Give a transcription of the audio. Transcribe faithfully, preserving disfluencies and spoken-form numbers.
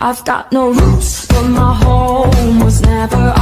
I've got no roots, but my home was never